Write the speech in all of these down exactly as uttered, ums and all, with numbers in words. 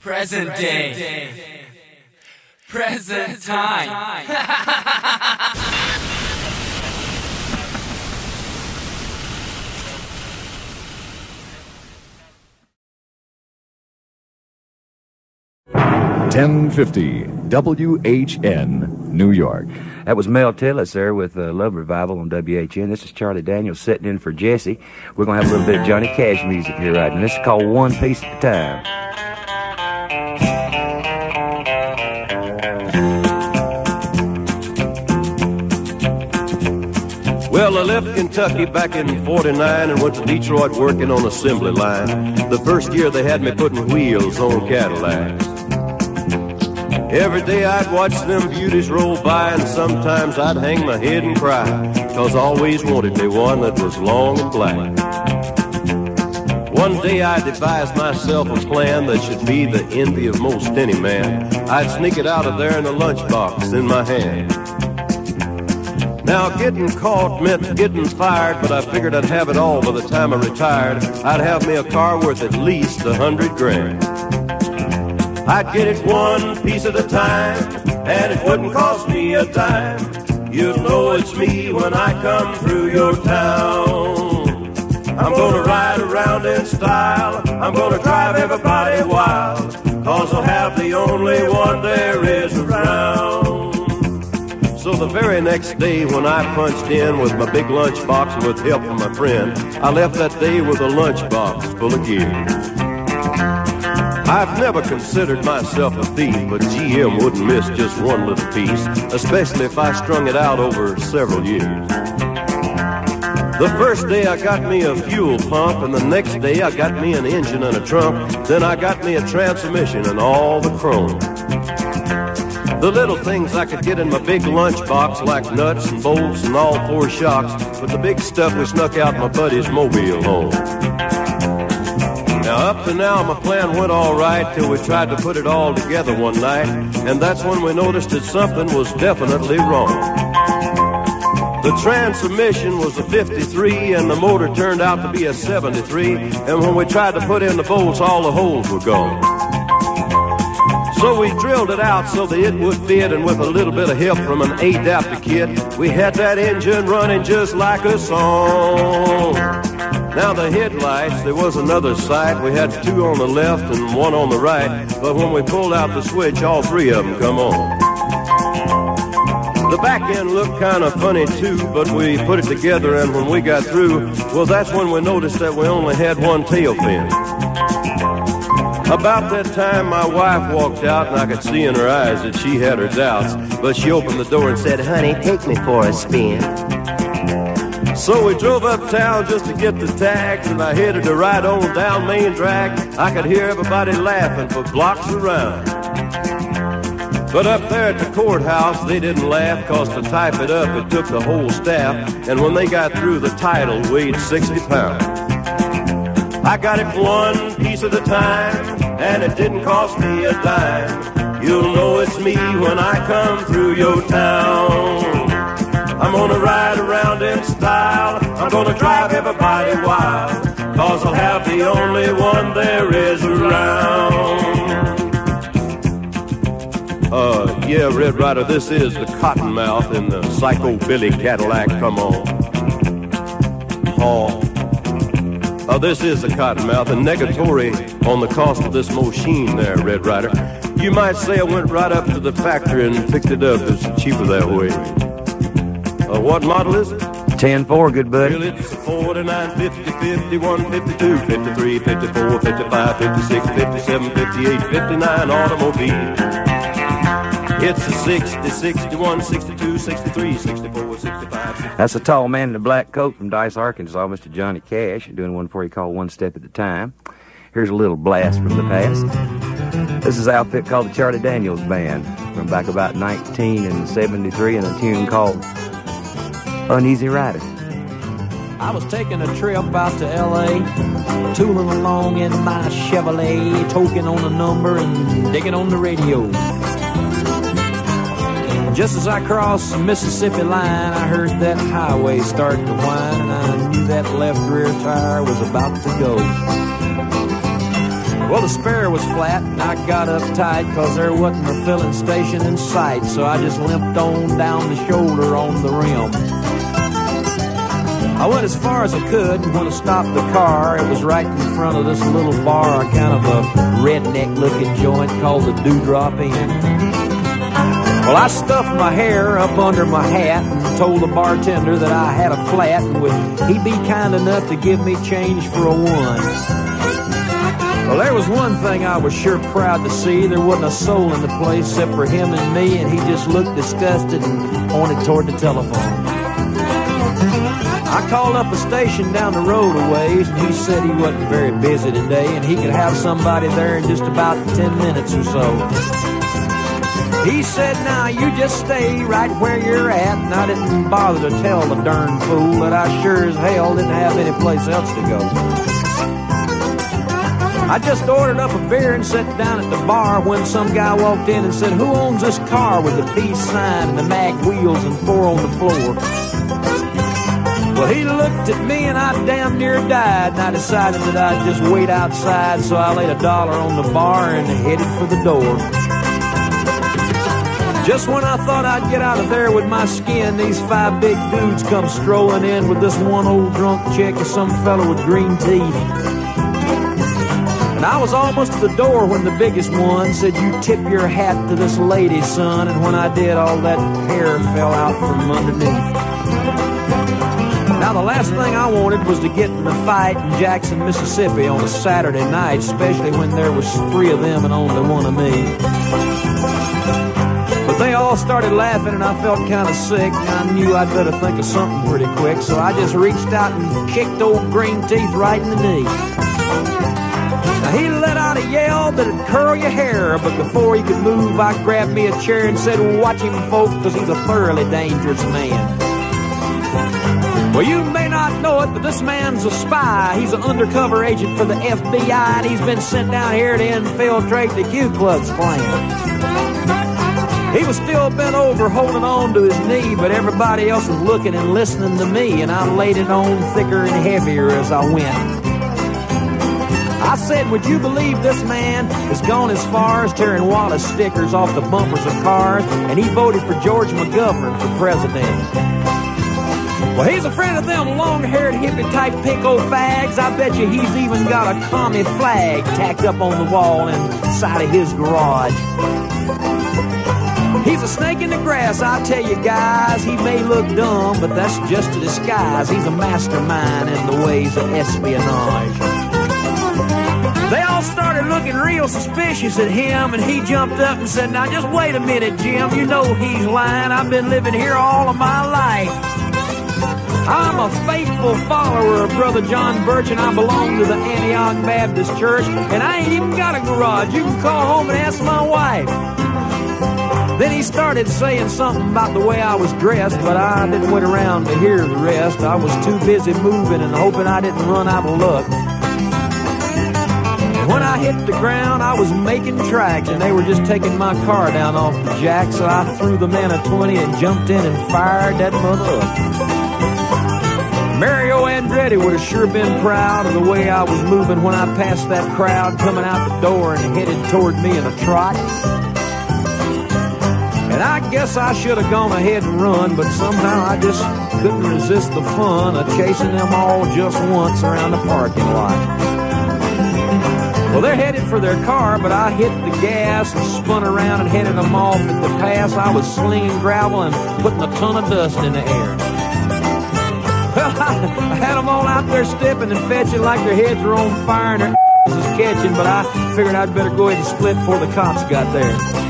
Present day. Present time. ten fifty W H N, New York. That was Mel Tillis there with uh, Love Revival on W H N. This is Charlie Daniels sitting in for Jesse. We're going to have a little bit of Johnny Cash music here right now. This is called One Piece at a Time. Well, I left Kentucky back in forty-nine and went to Detroit working on assembly line. The first year they had me putting wheels on Cadillacs. Every day I'd watch them beauties roll by, and sometimes I'd hang my head and cry, 'cause I always wanted me one that was long and black. One day I devised myself a plan that should be the envy of most any man. I'd sneak it out of there in a lunchbox in my hand. Now getting caught meant getting fired, but I figured I'd have it all by the time I retired. I'd have me a car worth at least a hundred grand. I'd get it one piece at a time, and it wouldn't cost me a dime. You'd know it's me when I come through your town. I'm gonna ride around in style, I'm gonna drive everybody wild, 'cause I'll have the only one there is around. So the very next day when I punched in with my big lunchbox and with help from my friend, I left that day with a lunchbox full of gear. I've never considered myself a thief, but G M wouldn't miss just one little piece, especially if I strung it out over several years. The first day I got me a fuel pump, and the next day I got me an engine and a trunk. Then I got me a transmission and all the chrome. The little things I could get in my big lunchbox, like nuts and bolts and all four shocks, but the big stuff we snuck out my buddy's mobile home. Now up to now my plan went all right till we tried to put it all together one night, and that's when we noticed that something was definitely wrong. The transmission was a fifty-three and the motor turned out to be a seventy-three, and when we tried to put in the bolts, all the holes were gone. So we drilled it out so that it would fit, and with a little bit of help from an adapter kit, we had that engine running just like a song. Now the headlights, there was another sight. We had two on the left and one on the right, but when we pulled out the switch, all three of them come on. The back end looked kind of funny too, but we put it together, and when we got through, well, that's when we noticed that we only had one tail fin. About that time, my wife walked out, and I could see in her eyes that she had her doubts, but she opened the door and said, "Honey, take me for a spin." So we drove uptown just to get the tags, and I headed to ride on down Main Drag. I could hear everybody laughing for blocks around. But up there at the courthouse, they didn't laugh, 'cause to type it up, it took the whole staff, and when they got through, the title weighed sixty pounds. I got it one piece at a time, and it didn't cost me a dime. You'll know it's me when I come through your town. I'm gonna ride around in style, I'm gonna drive everybody wild, 'cause I'll have the only one there is around. Uh, yeah, Red Ryder, this is the Cottonmouth in the Psycho Billy Cadillac, come on. Oh. Oh, this is the Cottonmouth, and negatory on the cost of this machine there, Red Ryder. You might say I went right up to the factory and picked it up. It's cheaper that way. Uh, what model is it? ten four, good buddy. Well, it's forty-nine, fifty, fifty-one, fifty-two, fifty-three, fifty-four, fifty-five, fifty-six, fifty-seven, fifty-eight, fifty-nine automobile. It's a sixty, sixty-one, sixty-two, sixty-three, sixty-four, sixty-five, sixty-six. That's a tall man in a black coat from Dice, Arkansas, Mister Johnny Cash, doing one for you called One Step at a Time. Here's a little blast from the past. This is an outfit called the Charlie Daniels Band from back about nineteen seventy-three, and a tune called Uneasy Rider. I was taking a trip out to L A, tooling along in my Chevrolet, toking on a number and digging on the radio. Just as I crossed the Mississippi line, I heard that highway start to whine, and I knew that left rear tire was about to go. Well, the spare was flat, and I got uptight because there wasn't a filling station in sight, so I just limped on down the shoulder on the rim. I went as far as I could, and when I stopped the car, it was right in front of this little bar, kind of a redneck-looking joint called the Dewdrop Inn. Well, I stuffed my hair up under my hat and told the bartender that I had a flat, and would he be kind enough to give me change for a one. Well, there was one thing I was sure proud to see. There wasn't a soul in the place except for him and me, and he just looked disgusted and pointed toward the telephone. I called up a station down the road a ways, and he said he wasn't very busy today, and he could have somebody there in just about ten minutes or so. He said, now you just stay right where you're at, and I didn't bother to tell the darn fool that I sure as hell didn't have any place else to go. I just ordered up a beer and sat down at the bar when some guy walked in and said, who owns this car with the peace sign and the mag wheels and four on the floor? Well, he looked at me and I damn near died, and I decided that I'd just wait outside, so I laid a dollar on the bar and headed for the door. Just when I thought I'd get out of there with my skin, these five big dudes come strolling in with this one old drunk chick and some fellow with green teeth. And I was almost to the door when the biggest one said, you tip your hat to this lady, son. And when I did, all that hair fell out from underneath. Now, the last thing I wanted was to get in a fight in Jackson, Mississippi on a Saturday night, especially when there was three of them and only one of me. But they all started laughing and I felt kind of sick. I knew I'd better think of something pretty quick, so I just reached out and kicked old Green Teeth right in the knee. Now, he let out a yell that'd curl your hair, but before he could move, I grabbed me a chair and said, watch him, folks, because he's a thoroughly dangerous man. Well, you may not know it, but this man's a spy. He's an undercover agent for the F B I, and he's been sent down here to infiltrate the Ku Klux Klan. He was still bent over, holding on to his knee, but everybody else was looking and listening to me, and I laid it on thicker and heavier as I went. I said, would you believe this man has gone as far as tearing Wallace stickers off the bumpers of cars, and he voted for George McGovern for president. Well, he's a friend of them long-haired hippie-type pinko fags. I bet you he's even got a commie flag tacked up on the wall inside of his garage. He's a snake in the grass, I tell you guys. He may look dumb, but that's just a disguise. He's a mastermind in the ways of espionage. They all started looking real suspicious at him, and he jumped up and said, now just wait a minute, Jim. You know he's lying. I've been living here all of my life. I'm a faithful follower of Brother John Birch, and I belong to the Antioch Baptist Church, and I ain't even got a garage. You can call home and ask my wife. Then he started saying something about the way I was dressed, but I didn't wait around to hear the rest. I was too busy moving and hoping I didn't run out of luck. And when I hit the ground, I was making tracks, and they were just taking my car down off the jack, so I threw the man a twenty and jumped in and fired that mother up. Mario Andretti would have sure been proud of the way I was moving when I passed that crowd coming out the door and headed toward me in a trot. And I guess I should have gone ahead and run, but somehow I just couldn't resist the fun of chasing them all just once around the parking lot. Well, they're headed for their car, but I hit the gas and spun around and headed them off at the pass. I was slinging gravel and putting a ton of dust in the air. Well, I had them all out there stepping and fetching like their heads were on fire and their ass was catching, but I figured I'd better go ahead and split before the cops got there.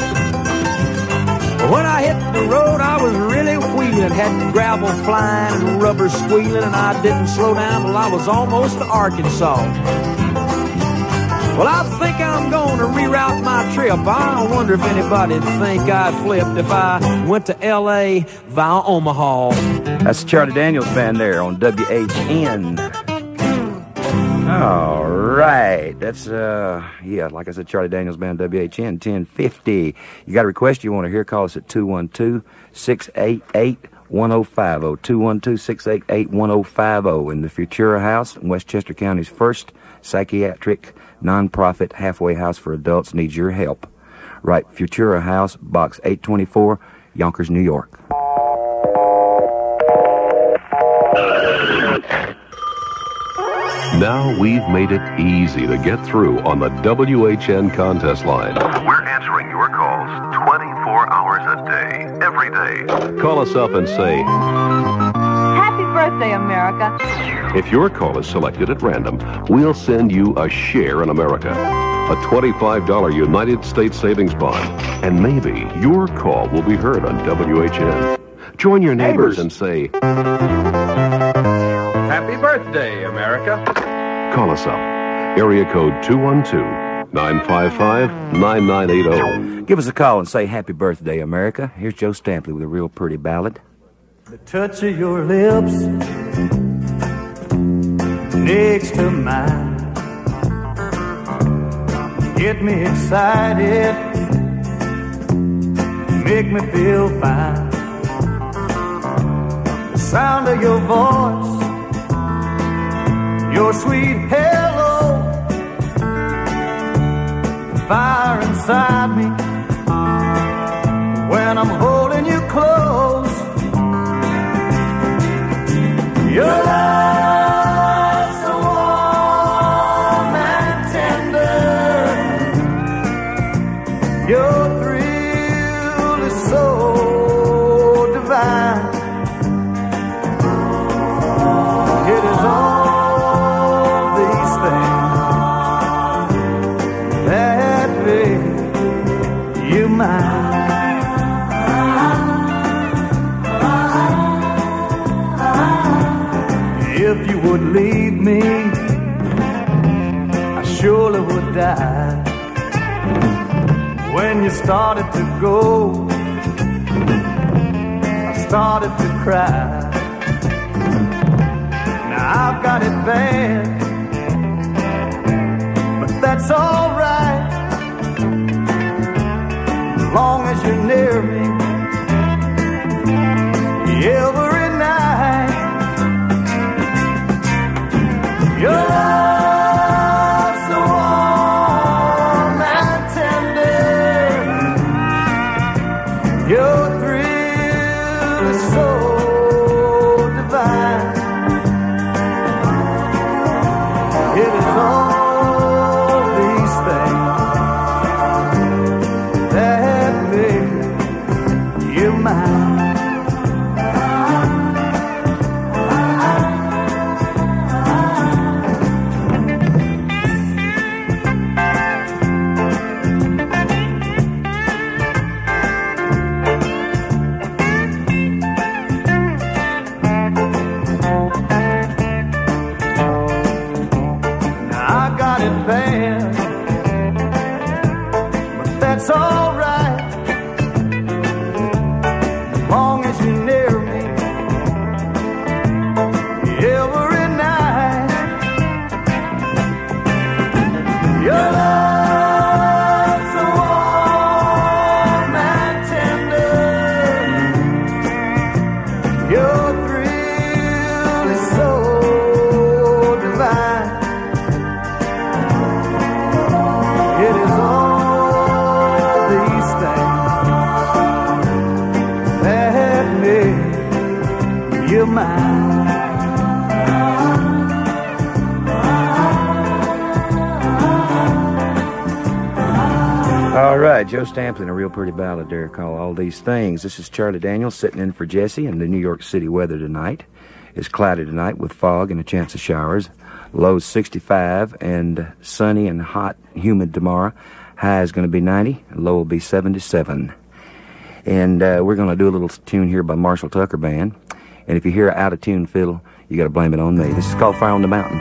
But when I hit the road, I was really wheeling, had the gravel flying and rubber squealing, and I didn't slow down till I was almost to Arkansas. Well, I think I'm going to reroute my trip. I wonder if anybody'd think I flipped if I went to L A via Omaha. That's the Charlie Daniels Band there on W H N. All right. right. That's, uh, yeah, like I said, Charlie Daniels Band, W H N, ten fifty. You got a request you want to hear, call us at two one two, six eight eight, one oh five oh, two one two, six eight eight, one oh five oh, in the Futura House in Westchester County's first psychiatric nonprofit halfway house for adults needs your help. Right, Futura House, Box eight twenty-four, Yonkers, New York. Now we've made it easy to get through on the W H N contest line. We're answering your calls twenty-four hours a day, every day. Call us up and say, Happy birthday, America. if your call is selected at random, we'll send you a share in America, a twenty-five dollars United States savings bond, and maybe your call will be heard on W H N. Join your neighbors, Neighbors. and say, Happy birthday, America. call us up. Area code two one two, nine five five, nine nine eight zero. Give us a call and say happy birthday, America. Here's Joe Stampley with a real pretty ballad. The touch of your lips next to mine get me excited, make me feel fine. The sound of your voice, your sweet hello, the fire inside me when I'm holding you close. Your love so warm and tender, your thrill is so divine. It is all these things that make you mine. If you would leave me, I surely would die. When you started to go, I started to cry. Now I've got it bad, but that's alright, as long as you're near me every night. Your love so warm and tender, your thrill is so divine. It is all these things that make you mine. That's alright, as long as you're near me every night. Your love so warm and tender, your thrill is so divine. It is all you're mine. All right, Joe Stampley and a real pretty ballad there called All These Things. This is Charlie Daniels sitting in for Jesse, and the New York City weather tonight is cloudy tonight with fog and a chance of showers. Low sixty-five and sunny and hot, humid tomorrow. High is going to be ninety, low will be seventy-seven. And uh, we're going to do a little tune here by Marshall Tucker Band. And if you hear an out-of-tune fiddle, you got to blame it on me. This is called Fire on the Mountain.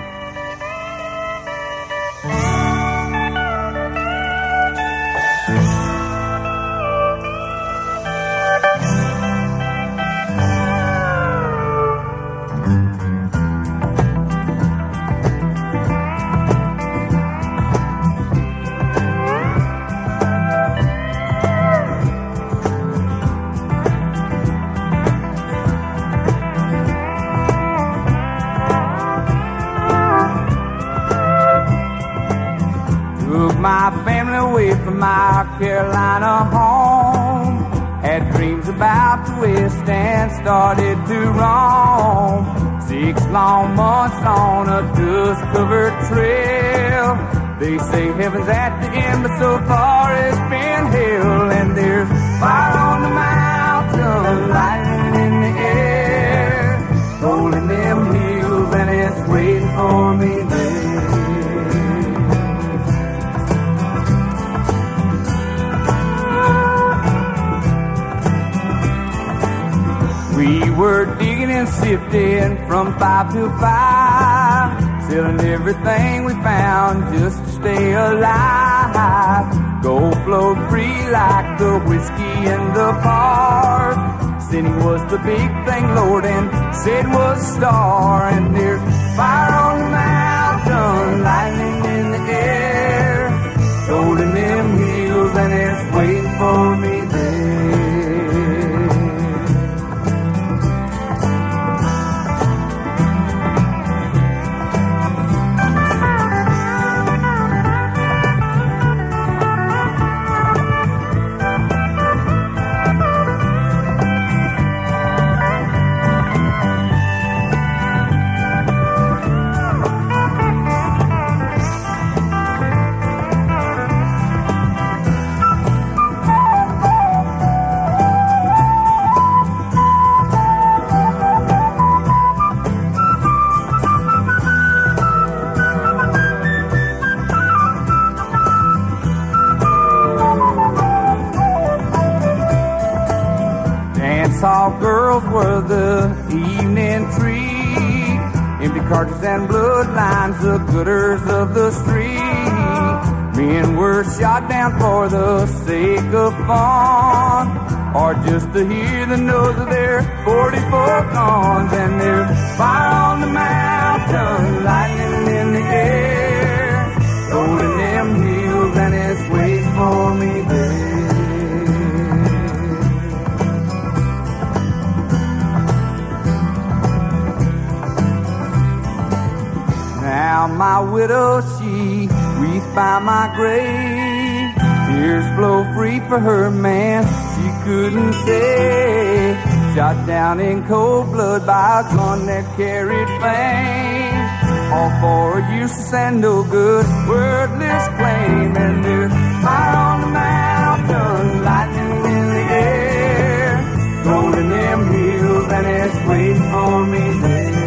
Took my family away from my Carolina home. Had dreams about the West and started to roam. Six long months on a dust-covered trail. They say heaven's at the end, but so far it's been hell. And there's fire on the mountain, lightning in the air, rolling them hills, and it's waiting for me there. We were digging and sifting from five to five, selling everything we found just to stay alive. Gold flowed free like the whiskey in the bars. Sinning was the big thing, Lord, and Satan was a star. And there's fire on the mountain, lightning in the air, gold in them hills, and it's waiting for me there. All girls were the evening tree, empty cartridges and bloodlines, the gooders of the street. Men were shot down for the sake of fun, or just to hear the noise of their forty-four guns. And there's fire on the mountain, lightning in the air, gold in them hills, and it's waiting for me there. Now my widow, she wreathed by my grave. Tears flow free for her, man, she couldn't say. Shot down in cold blood by a gun that carried fame, all for a useless and no good, wordless claim. And there's fire on the mountain, lightning in the air, gold in them hills, and it's waiting for me there.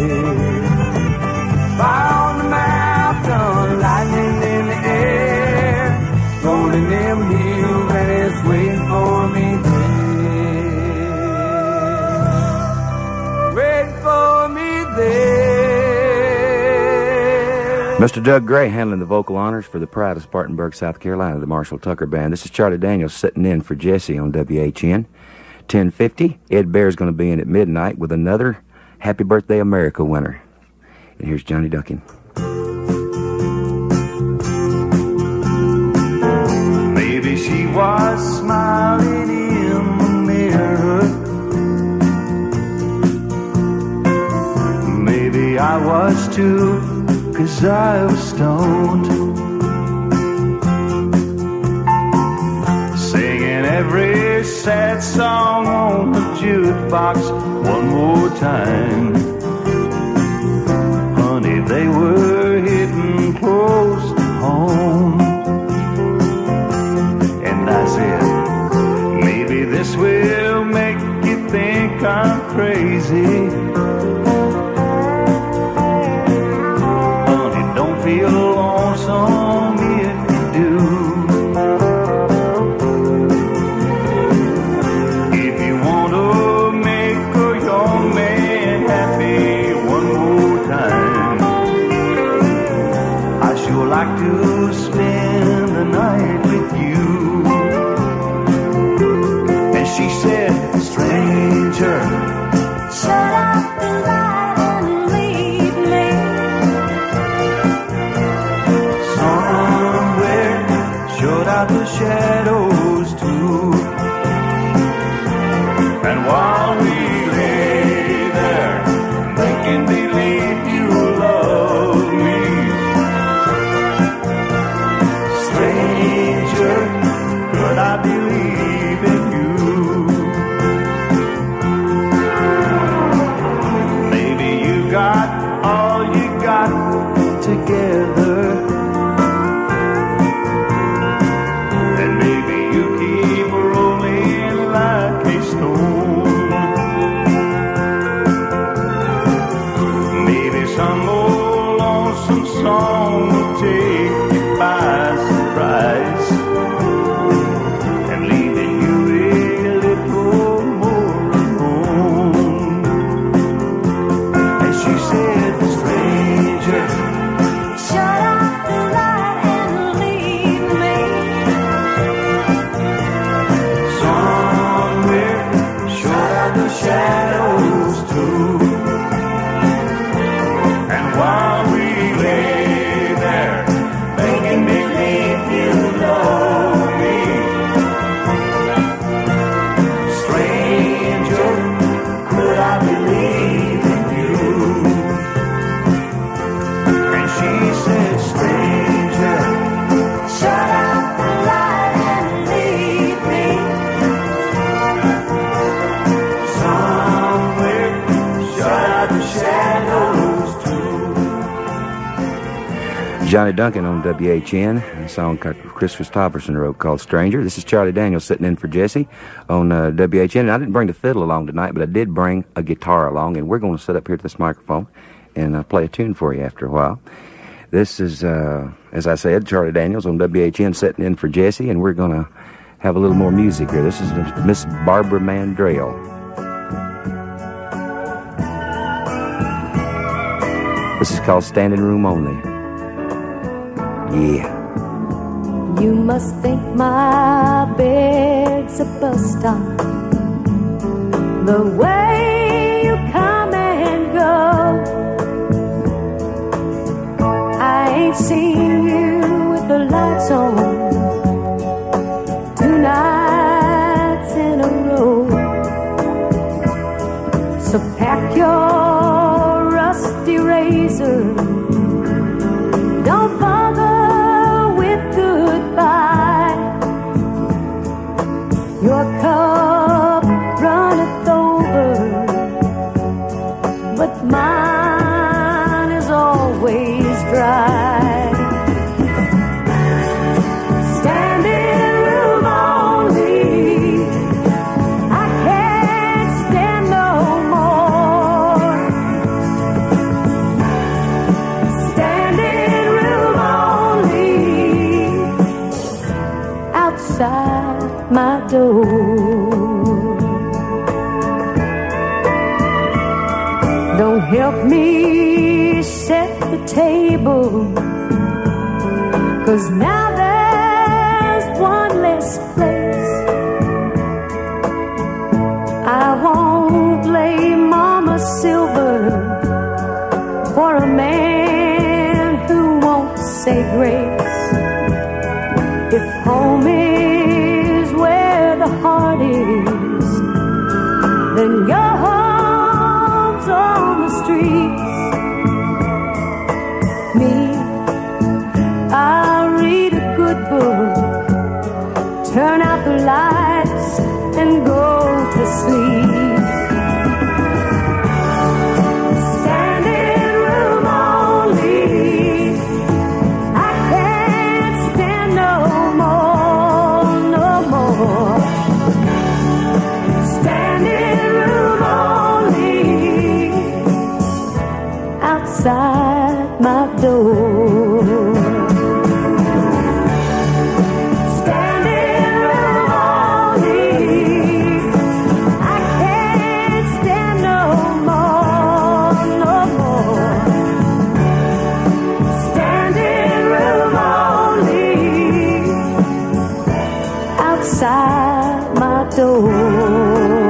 Fire on the mountain, lightning in the air, gold in them hills, and it's waiting for me there. Waiting for me there. Mister Doug Gray handling the vocal honors for the pride of Spartanburg, South Carolina, the Marshall Tucker Band. This is Charlie Daniels sitting in for Jesse on W H N. ten fifty, Ed Bear's going to be in at midnight with another Happy Birthday America winner. And here's Johnny Duncan. Maybe she was smiling in the mirror. Maybe I was too, 'cause I was stoned. Singing every sad song on the jukebox one more time. They were hitting close to home. And I said, maybe this will make you think I'm crazy. Honey, don't feel lonesome if you do. If you want to make a young man happy one more time, I'd like to spend the night with you. And she said, stranger, shut out the light and leave me somewhere, shut out the shadows too. And while we lay there making believe you love me, Johnny Duncan on W H N, a song Chris Christopherson wrote called Stranger. This is Charlie Daniels sitting in for Jesse on uh, W H N. And I didn't bring the fiddle along tonight, but I did bring a guitar along, and we're going to sit up here at this microphone and uh, play a tune for you after a while. This is, uh, as I said, Charlie Daniels on W H N sitting in for Jesse, and we're going to have a little more music here. This is Miss Barbara Mandrell. This is called Standing Room Only. Yeah. You must think my bed's a bus stop. The way you come and go, I ain't seen you with the lights on two nights in a row. So pack your rusty razor. Don't bother goodbye. Your cup runneth over, but mine is always dry. Standing room only, I can't stand no more. Standing room only outside my door. Don't help me set the table, 'cause now there's one less place. I won't lay Mama Silver for a man who won't say grace. If home is where the heart is, then your home's on the streets. Me, I'll read a good book, turn out the lights, and go to sleep. Standing room only, I can't stand no more, no more. Standing room only outside my door. Standing room only, I can't stand no more, no more. Standing room only outside my door.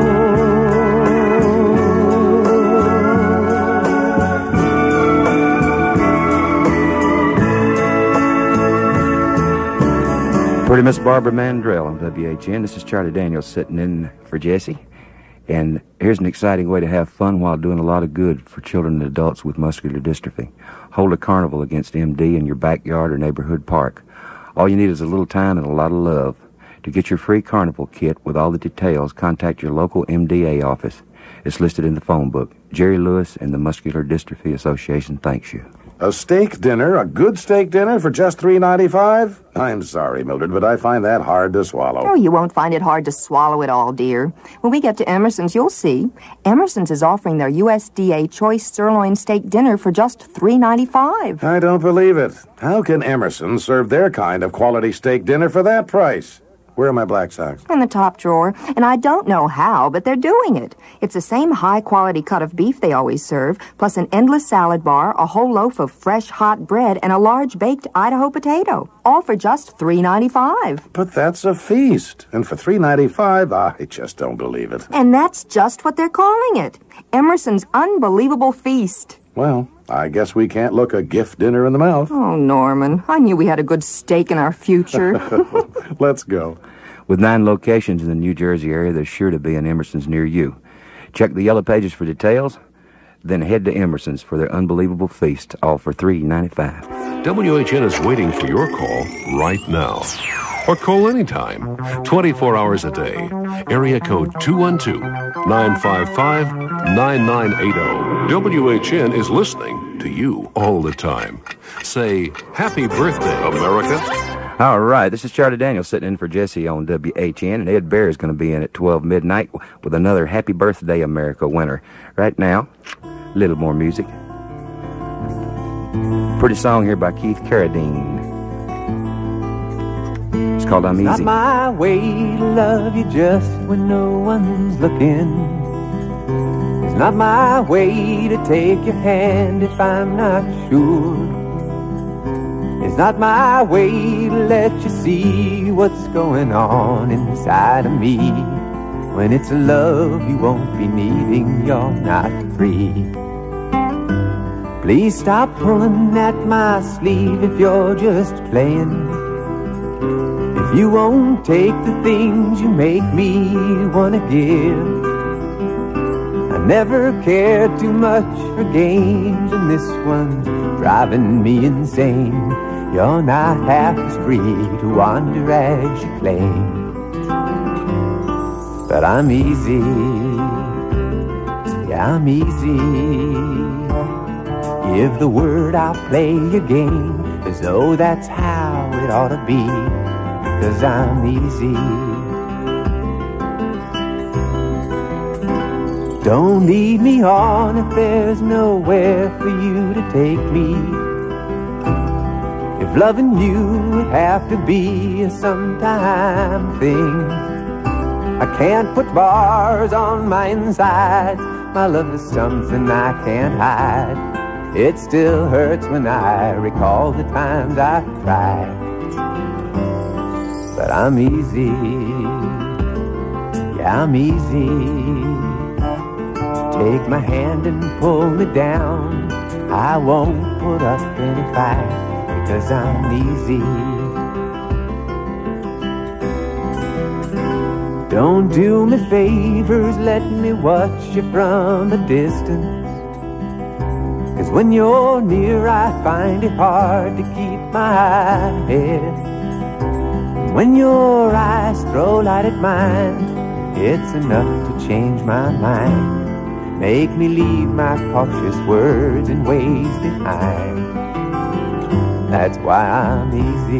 Pretty Miss Barbara Mandrell on W H N. This is Charlie Daniels sitting in for Jesse. And here's an exciting way to have fun while doing a lot of good for children and adults with muscular dystrophy. Hold a carnival against M D in your backyard or neighborhood park. All you need is a little time and a lot of love. To get your free carnival kit with all the details, contact your local M D A office. It's listed in the phone book. Jerry Lewis and the Muscular Dystrophy Association thanks you. A steak dinner, a good steak dinner for just three ninety-five? I'm sorry, Mildred, but I find that hard to swallow. Oh, you won't find it hard to swallow it all, dear. When we get to Emerson's, you'll see. Emerson's is offering their U S D A choice sirloin steak dinner for just three ninety-five. I don't believe it. How can Emerson serve their kind of quality steak dinner for that price? Where are my black socks? In the top drawer. And I don't know how, but they're doing it. It's the same high-quality cut of beef they always serve, plus an endless salad bar, a whole loaf of fresh, hot bread, and a large baked Idaho potato. All for just three ninety-five. But that's a feast. And for three ninety-five, I just don't believe it. And that's just what they're calling it. Emerson's Unbelievable Feast. Well, I guess we can't look a gift dinner in the mouth. Oh, Norman, I knew we had a good steak in our future. Let's go. With nine locations in the New Jersey area, there's sure to be an Emerson's near you. Check the yellow pages for details, then head to Emerson's for their Unbelievable Feast, all for three ninety-five. W H N is waiting for your call right now. Or call anytime, twenty-four hours a day. Area code two one two, nine five five, nine nine eight zero. W H N is listening to to you all the time. Say, happy birthday, America. All right, this is Charlie Daniels sitting in for Jesse on W H N, and Ed Bear is going to be in at twelve midnight with another Happy Birthday America winner. Right now, a little more music. Pretty song here by Keith Carradine. It's called I'm Easy. It's not my way to love you just when no one's looking. It's not my way to take your hand if I'm not sure. It's not my way to let you see what's going on inside of me. When it's a love you won't be needing, you're not free. Please stop pulling at my sleeve if you're just playing. If you won't take the things you make me wanna give. I never cared too much for games, and this one's driving me insane. You're not half as free to wander as you claim. But I'm easy, yeah, I'm easy. Give the word, I'll play your game as though that's how it ought to be, because I'm easy. Don't lead me on if there's nowhere for you to take me. If loving you would have to be a sometime thing, I can't put bars on my inside. My love is something I can't hide. It still hurts when I recall the times I've tried. But I'm easy, yeah, I'm easy. Take my hand and pull me down. I won't put up any fight, because I'm easy. Don't do me favors, let me watch you from a distance. Cause when you're near I find it hard to keep my head. When your eyes throw light at mine, it's enough to change my mind. Make me leave my cautious words and ways behind. That's why I'm easy,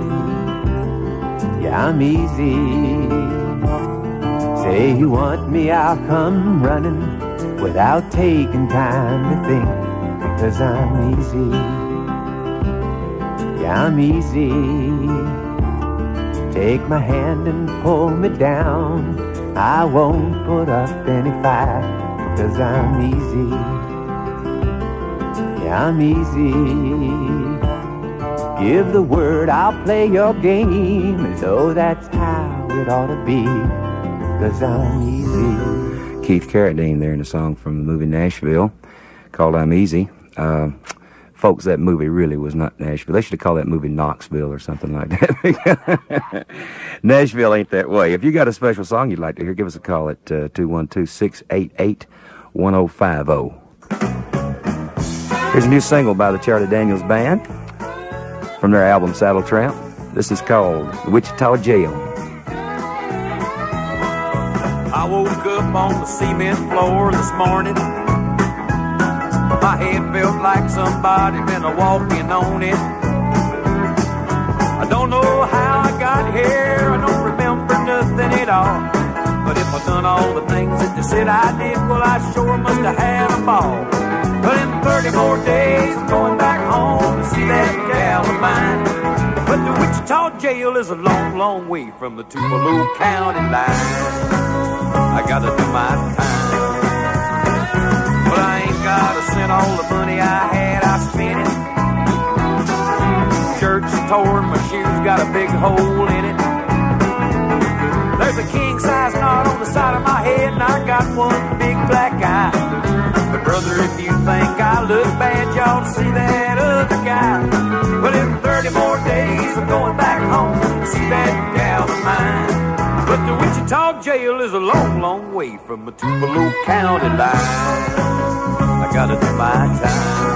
yeah, I'm easy. Say you want me, I'll come running without taking time to think, because I'm easy, yeah, I'm easy. Take my hand and pull me down. I won't put up any fight, because I'm easy, yeah, I'm easy. Give the word, I'll play your game as though that's how it ought to be, because I'm easy. Keith Carradine there in a song from the movie Nashville called I'm Easy. Uh, folks, that movie really was not Nashville. They should have called that movie Knoxville or something like that. Nashville ain't that way. If you got a special song you'd like to hear, give us a call at uh, two one two, six eight eight, one oh five oh. Here's a new single by the Charlie Daniels Band from their album Saddle Tramp. This is called Wichita Jail. I woke up on the cement floor this morning. My head felt like somebody been a-walking on it. I don't know how I got here, I don't remember nothing at all. But if I done all the things that they said I did, well, I sure must have had a ball. But in thirty more days, I'm going back home to see that gal of mine. But the Wichita jail is a long, long way from the Tupelo County line. I gotta do my time. But I ain't got a cent, all the money I had, I spent it. Shirt's torn, my shoes got a big hole in it. There's a king-size knot on the side of my head, and I got one big black eye. But brother, if you think I look bad, y'all see that other guy. But in thirty more days, I'm going back home to see that gal of mine. But the Wichita jail is a long, long way from the Tupelo County line. I gotta do my time.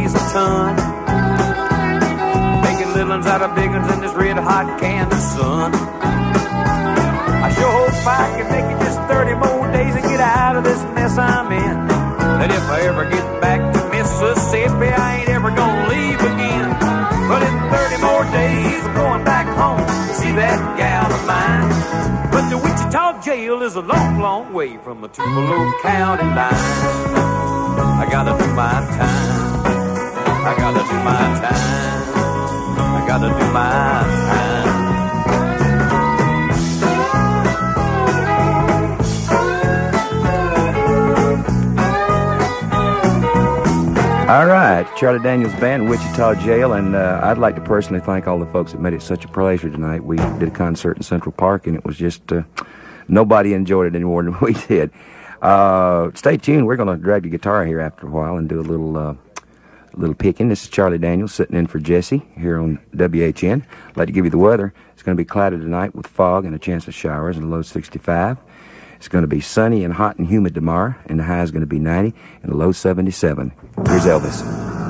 weighs a ton. Making little ones out of big ones in this red hot Kansas sun. I sure hope I can make it just thirty more days and get out of this mess I'm in. That if I ever get back to Mississippi, I ain't ever gonna leave again. But in thirty more days, I'm going back home to see that gal of mine. But the Wichita jail is a long, long way from the Tupelo County line. I gotta do my time. I gotta do my time. I gotta do my time. All right, Charlie Daniels Band, Wichita Jail, and uh, I'd like to personally thank all the folks that made it such a pleasure tonight. We did a concert in Central Park, and it was just, uh, nobody enjoyed it any more than we did. Uh, stay tuned. We're going to drag the guitar here after a while and do a little uh, little picking. This is Charlie Daniels sitting in for Jesse here on W H N. I'd like to give you the weather. It's going to be cloudy tonight with fog and a chance of showers and a low sixty-five. It's going to be sunny and hot and humid tomorrow, and the high is going to be ninety and a low seventy-seven. Here's Elvis.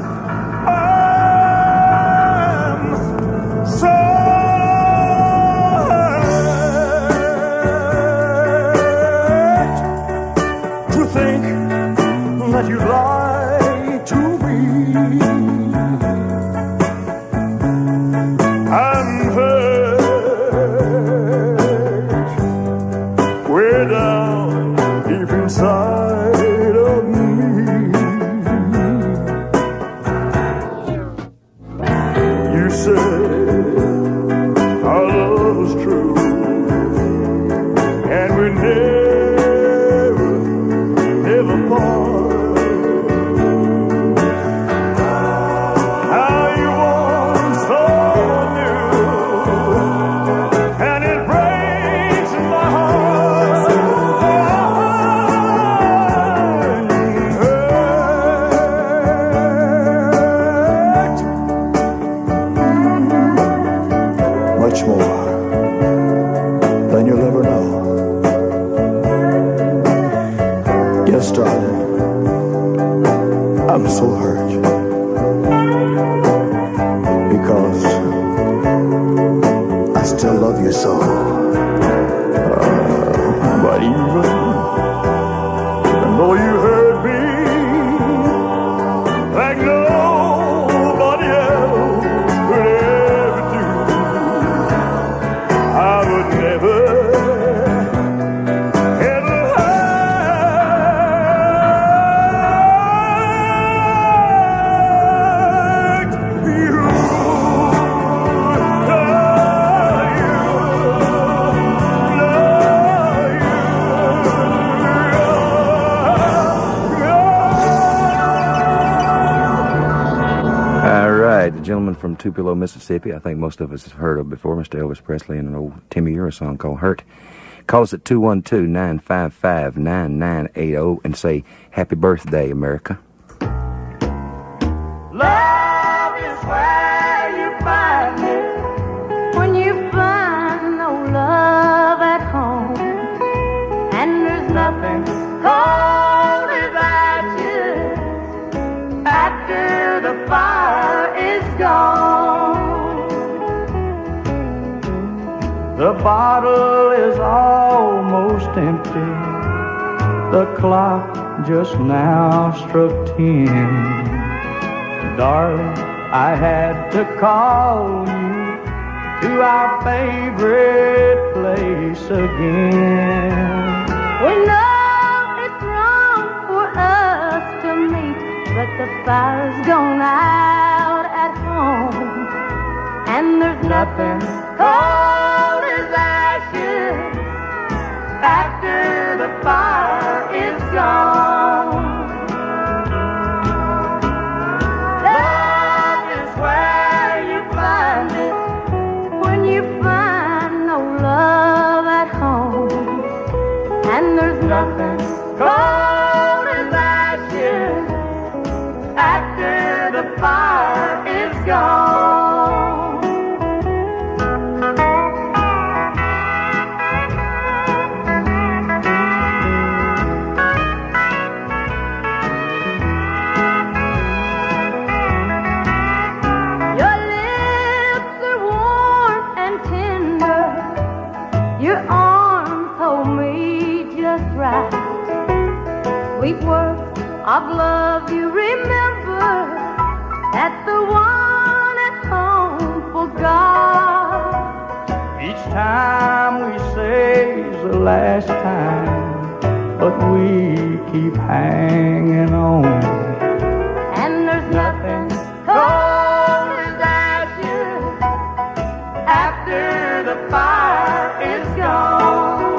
To think that you lied to me, I'm hurt way down deep inside of me. You said our love was true, and we never, never part. How you want so new, and it breaks my heart. Much more than you'll ever know. Yes, darling, I'm so hurt because I still love you so. Uh, but even, even though you hurt me like nobody else could ever do, I would never, ever hurt you. All right, the gentleman from Tupelo, Mississippi, I think most of us have heard of before, Mister Elvis Presley, and an old Timmy Eura song called Hurt. Call us at two one two, nine five five, nine nine eight zero and say, Happy Birthday, America. Love is where you find it when you find no love at home, and there's nothing cold as ashes after the fire is gone. The bottle is almost empty. The clock just now struck ten. Darling, I had to call you to our favorite place again. We know it's wrong for us to meet, but the fire's gone out at home, and there's nothing cold as ashes after the fire is gone. Love is where you find it when you find no love at home, and there's nothing cold as ashes after the fire is gone. of love you remember that the one at home forgot. Each time we say is the last time, but we keep hanging on. And there's nothing cold as ashes after the fire is gone.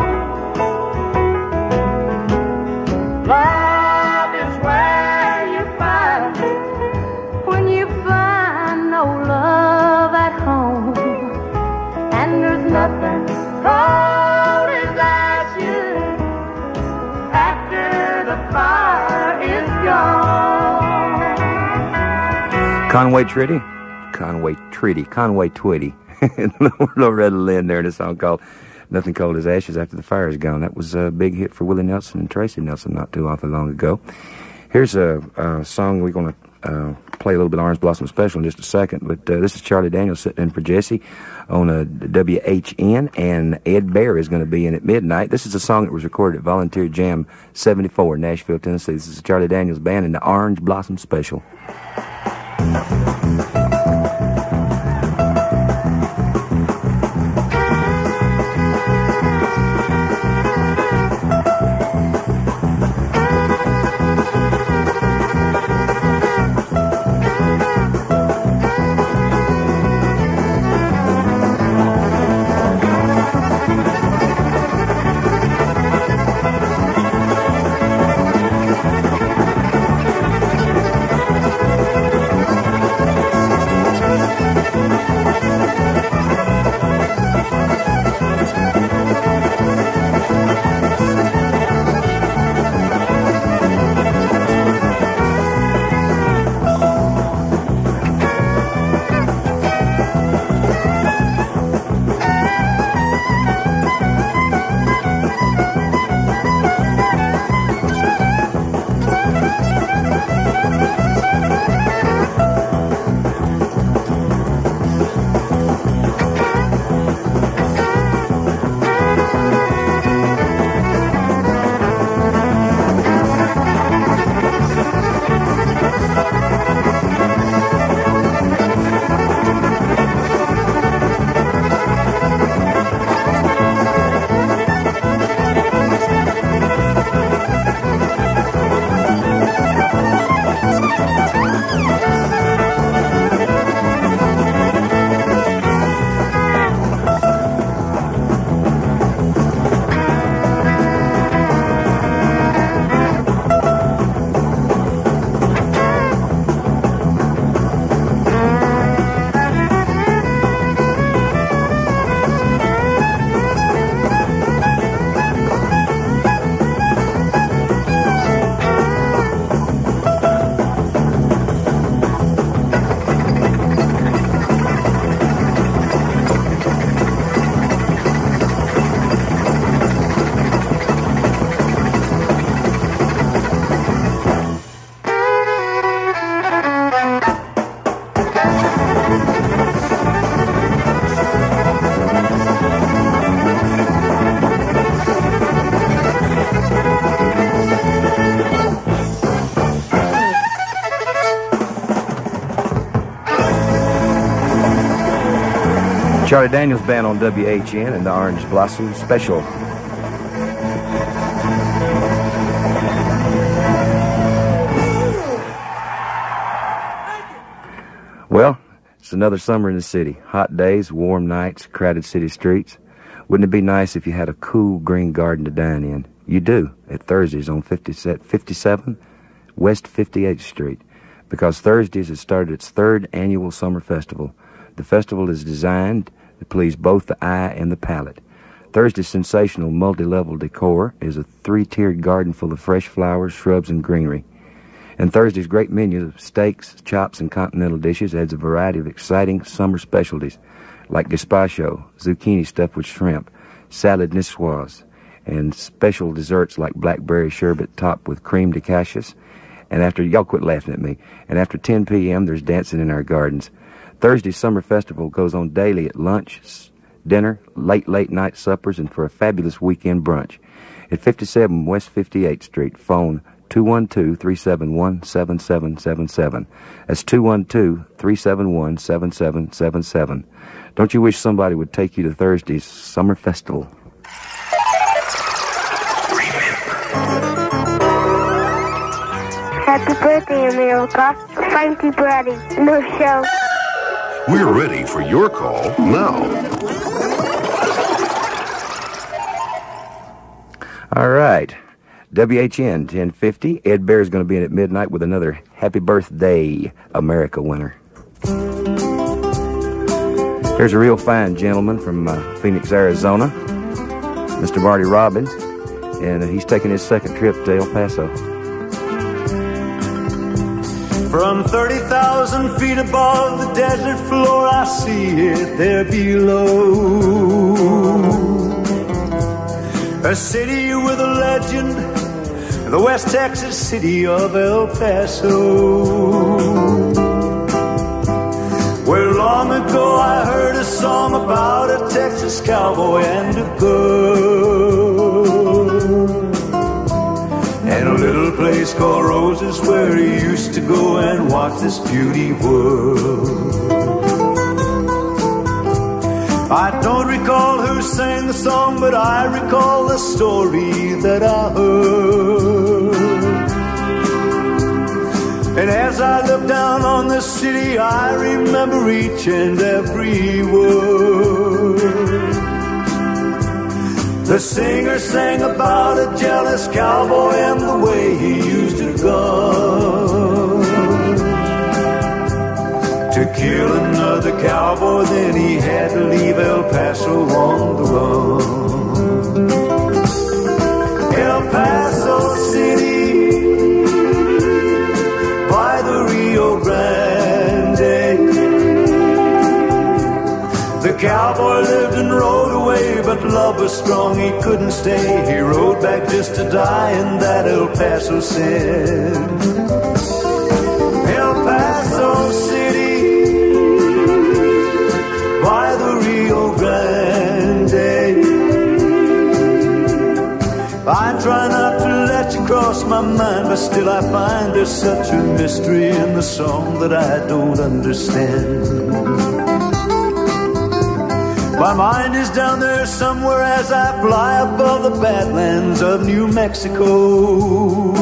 Love is where you find it when you find no love at home. And there's nothing cold as ashes after the fire is gone. Conway Twitty, Conway Twitty, Conway Twitty. Loretta Lynn there in a song called Nothing Cold as Ashes After the Fire is Gone. That was a big hit for Willie Nelson and Tracy Nelson not too awfully long ago. Here's a, a song we're going to uh, play a little bit of Orange Blossom Special in just a second, but uh, this is Charlie Daniels sitting in for Jesse on a W H N, and Ed Bear is going to be in at midnight. This is a song that was recorded at Volunteer Jam seventy-four, Nashville, Tennessee. This is Charlie Daniels Band and the Orange Blossom Special. Charlie Daniels Band on W H N and the Orange Blossom Special. Well, it's another summer in the city. Hot days, warm nights, crowded city streets. Wouldn't it be nice if you had a cool green garden to dine in? You do, at Thursdays on fifty-seven West fifty-eighth Street. Because Thursdays has started its third annual summer festival. The festival is designed to please both the eye and the palate. Thursday's sensational multi-level decor is a three-tiered garden full of fresh flowers, shrubs, and greenery. And Thursday's great menu of steaks, chops, and continental dishes adds a variety of exciting summer specialties like gazpacho, zucchini stuffed with shrimp, salad niçoise, and special desserts like blackberry sherbet topped with cream de cassis. And after, y'all quit laughing at me, and after ten p m there's dancing in our gardens. Thursday's summer festival goes on daily at lunch, dinner, late, late night suppers, and for a fabulous weekend brunch. At fifty-seven West fifty-eighth Street, phone two one two, three seven one, seven seven seven seven. That's two one two, three seven one, seven seven seven seven. Don't you wish somebody would take you to Thursday's Summer Festival? Happy birthday, America. Frankie Brady, no show. We're ready for your call now. All right. W H N ten fifty. Ed Bear's going to be in at midnight with another Happy Birthday, America winner. Here's a real fine gentleman from uh, Phoenix, Arizona, Mister Marty Robbins, and uh, he's taking his second trip to El Paso. From thirty thousand feet above the desert floor, I see it there below. A city with a legend, the West Texas city of El Paso, where long ago I heard a song about a Texas cowboy and a girl, and a little place called Roses where he used to go and watch this beauty world. I don't recall who sang the song, but I recall the story that I heard. And as I look down on the city, I remember each and every word. The singer sang about a jealous cowboy and the way he used a gun to kill another cowboy, then he had to leave El Paso on the run. El Paso City by the Rio Grande. The cowboy lived and rode away, but love was strong, he couldn't stay. He rode back just to die, and that El Paso said. El Paso City by the Rio Grande. I try not to let you cross my mind, but still I find there's such a mystery in the song that I don't understand. My mind is down there somewhere as I fly above the badlands of New Mexico.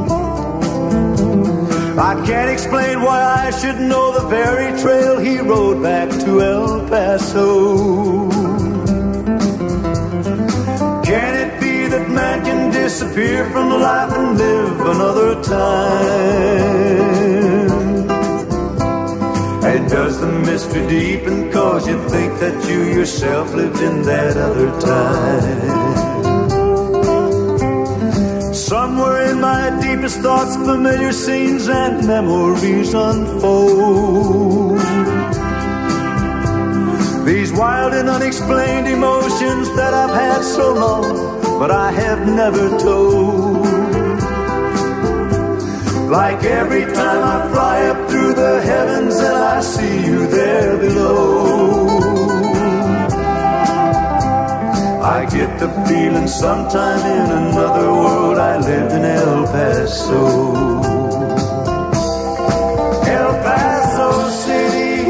I can't explain why I should know the very trail he rode back to El Paso. Can it be that man can disappear from life and live another time? And does the mystery deepen cause you think that you yourself lived in that other time? Somewhere in my deepest thoughts, familiar scenes and memories unfold. These wild and unexplained emotions that I've had so long, but I have never told. Like every time I fly up through the heavens and I see you there below, I get the feeling sometime in another world I lived in El Paso. El Paso City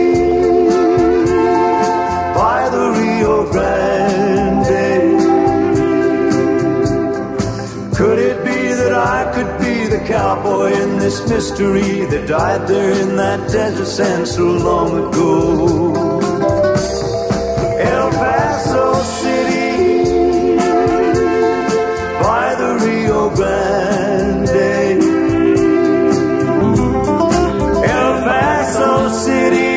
by the Rio Grande. Could it be that I could be the cowboy in this mystery that died there in that desert sand so long ago? El Paso City by the Rio Grande. El Paso City.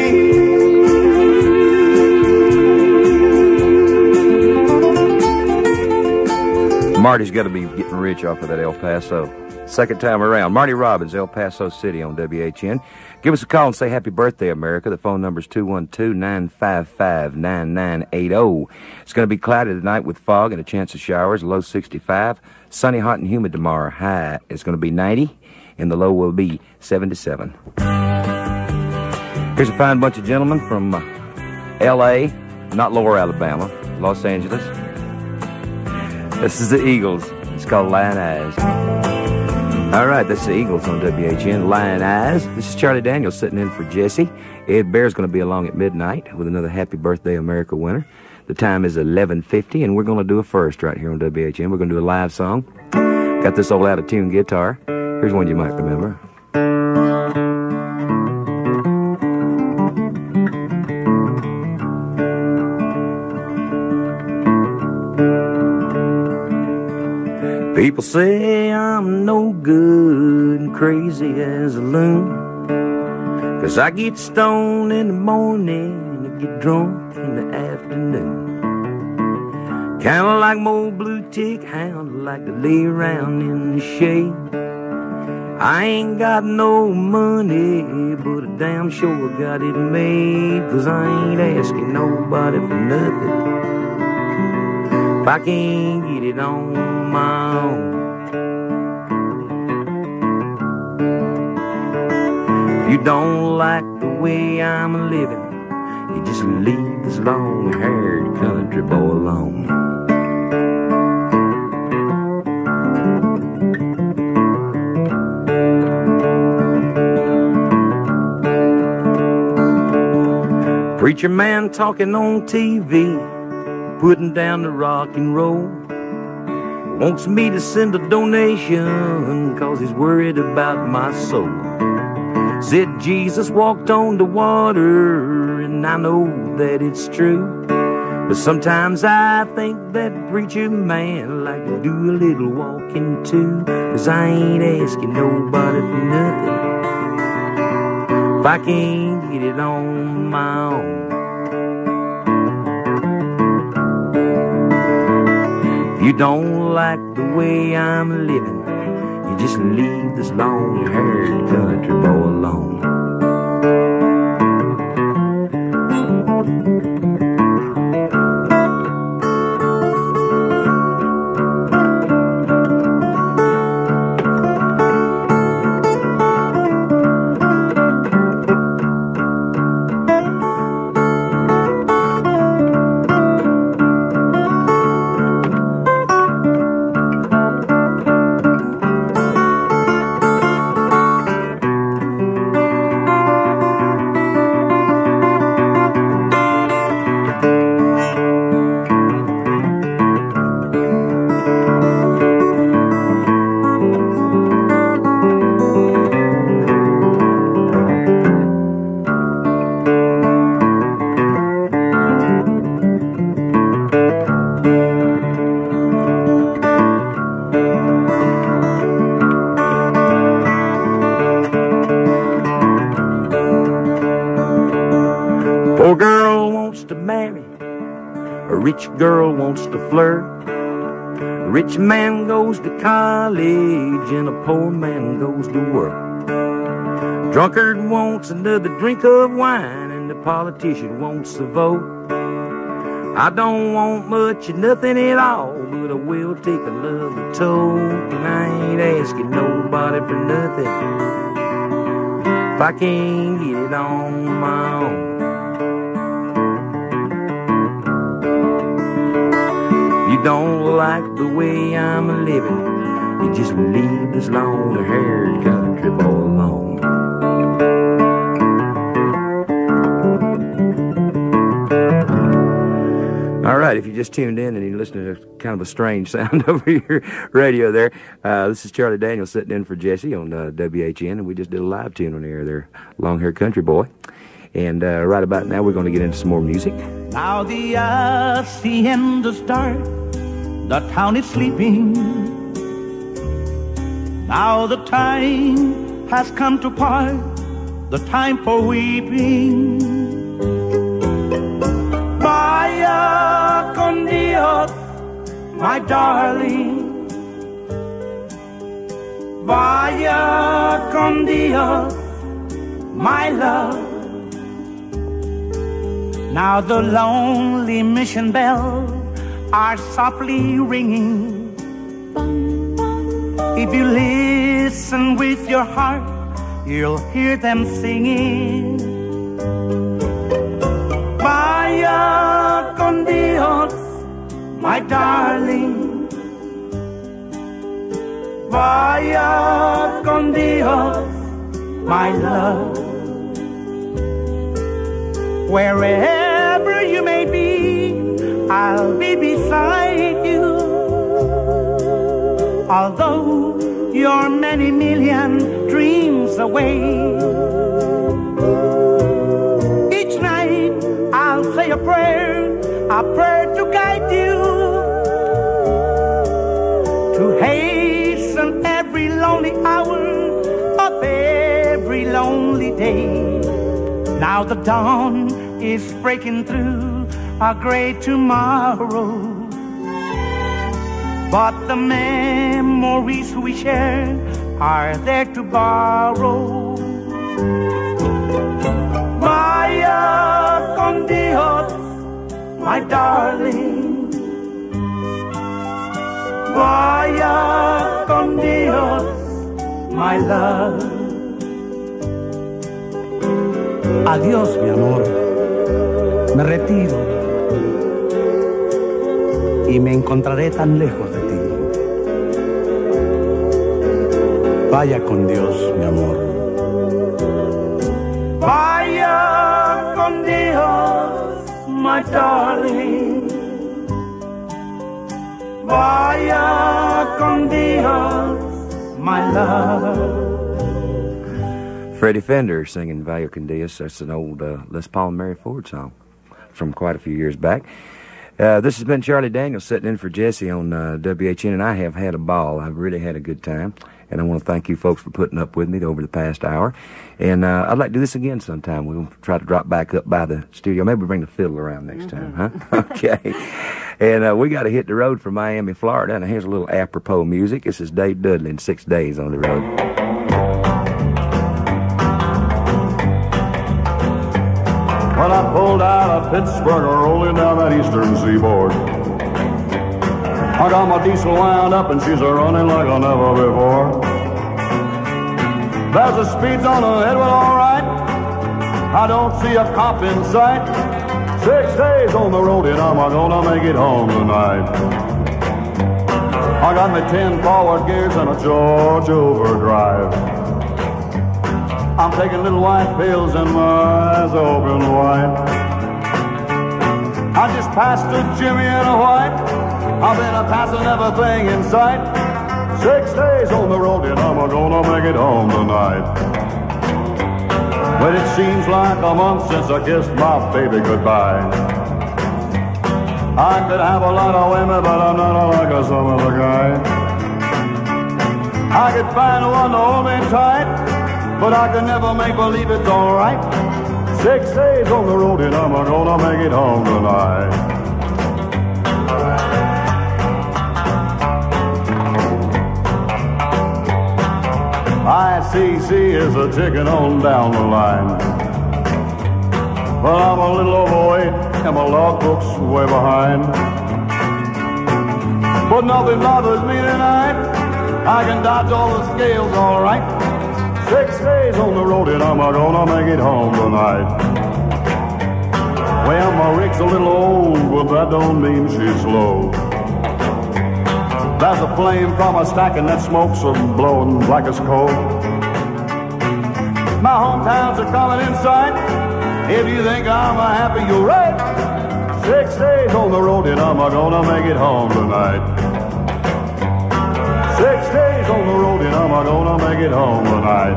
Marty's got to be getting rich off of that El Paso. Second time around. Marty Robbins, El Paso City on W H N. Give us a call and say happy birthday, America. The phone number is two one two, nine five five, nine nine eight zero. It's going to be cloudy tonight with fog and a chance of showers, low sixty-five. Sunny, hot, and humid tomorrow. High is going to be ninety, and the low will be seventy-seven. Here's a fine bunch of gentlemen from uh, L A, not Lower Alabama, Los Angeles. This is the Eagles. It's called Lion Eyes. All right, that's the Eagles on W H N, Lion Eyes. This is Charlie Daniels sitting in for Jesse. Ed Bear's going to be along at midnight with another Happy Birthday America winner. The time is eleven fifty, and we're going to do a first right here on W H N. We're going to do a live song. Got this old out-of-tune guitar. Here's one you might remember. People say I'm no good and crazy as a loon, 'cause I get stoned in the morning and get drunk in the afternoon. Kinda like more blue tick hound, like to lay around in the shade. I ain't got no money, but I damn sure got it made, 'cause I ain't asking nobody for nothing if I can't get it on my own. If you don't like the way I'm living, you just leave this long-haired country boy alone. Preacher man talking on T V, putting down the rock and roll. Wants me to send a donation, 'cause he's worried about my soul. Said Jesus walked on the water, and I know that it's true. But sometimes I think that preacher man like to do a little walking too. 'Cause I ain't asking nobody for nothing if I can't get it on my own. If you don't like the way I'm living, you just leave this long-haired country boy alone. Poor girl wants to marry, a rich girl wants to flirt. A rich man goes to college and a poor man goes to work. Drunkard wants another drink of wine and the politician wants a vote. I don't want much of nothing at all, but I will take a lovely toke. And I ain't asking nobody for nothing if I can't get it on my own. You don't like the way I'm living, you just leave this long-haired country boy alone. All right, if you just tuned in and you're listening to kind of a strange sound over your radio there, uh, this is Charlie Daniels sitting in for Jesse on uh, W H N, and we just did a live tune on the air there, Long-Haired Country Boy. And uh, right about now, we're going to get into some more music. Now the hacienda is dark, the town is sleeping. Now the time has come to part, the time for weeping. Vaya con Dios, my darling. Vaya con Dios, my love. Now the lonely mission bells are softly ringing. If you listen with your heart, you'll hear them singing. Vaya con Dios, my darling. Vaya con Dios, my love. Wherever you may be, I'll be beside you. Although you're many million dreams away, each night I'll say a prayer, a prayer to guide you, to hasten every lonely hour of every lonely day. Now the dawn is breaking through a gray tomorrow, but the memories we share are there to borrow. Vaya con Dios, my darling. Vaya con Dios, my love. Adiós, mi amor. Me retiro y me encontraré tan lejos de ti. Vaya con Dios, mi amor. Vaya con Dios, my darling. Vaya con Dios, my love. Freddie Fender singing Vaya con Dios. That's an old uh, Les Paul and Mary Ford song from quite a few years back. Uh, this has been Charlie Daniels sitting in for Jesse on uh, W H N, and I have had a ball. I've really had a good time, and I want to thank you folks for putting up with me over the past hour. And uh, I'd like to do this again sometime. We'll try to drop back up by the studio. Maybe bring the fiddle around next time, huh? Okay. And uh, we got to hit the road for Miami, Florida, and here's a little apropos music. This is Dave Dudley in Six Days on the Road. When I pulled out of Pittsburgh, rolling down that eastern seaboard, I got my diesel wound up and she's a running like I never before. There's a speed zone ahead, well, all right. I don't see a cop in sight. Six days on the road and I'm gonna make it home tonight. I got my ten forward gears and a Georgia overdrive. I'm taking little white pills and my eyes open wide. I just passed a Jimmy and a white. I've been a passing everything in sight. Six days on the road and I'm gonna make it home tonight. But it seems like a month since I kissed my baby goodbye. I could have a lot of women, but I'm not like a some other guy. I could find one to hold me tight, but I can never make believe it's alright. Six days on the road and I'm gonna make it home tonight. I C C is a ticking on down the line. Well, I'm a little overweight and my logbook's way behind. But nothing bothers me tonight. I can dodge all the scales all right. Six days on the road and I'm gonna make it home tonight. Well, my rig's a little old, but that don't mean she's slow. There's a flame from a stack and that smoke's a blowing black as coal. My hometowns are coming in sight. If you think I'm a happy, you're right. Six days on the road and I'm gonna make it home tonight. Six days on the road and I'm gonna make it home tonight.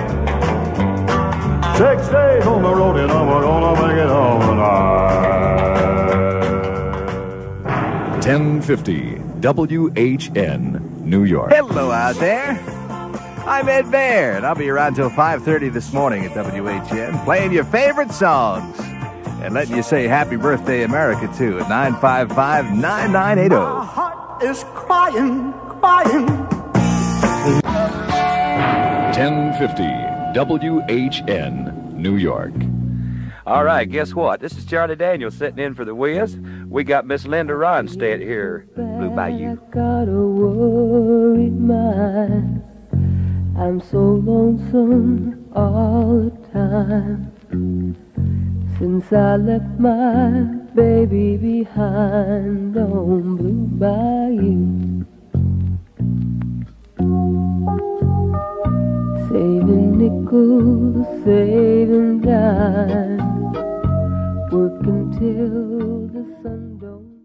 Six days on the road and I'm gonna make it home tonight. ten fifty W H N, New York. Hello out there. I'm Ed Baird, and I'll be around till five thirty this morning at W H N, playing your favorite songs and letting you say Happy Birthday America, too, at nine five five, nine nine eight zero. My heart is crying, crying. ten fifty W H N, New York. All right, guess what? This is Charlie Daniels sitting in for the Wiz. We got Miss Linda Ronstadt here, Blue Bayou. Got a worried mind. I'm so lonesome all the time. Since I left my baby behind on Blue Bayou. saving nickels, saving dimes, working till the sun don't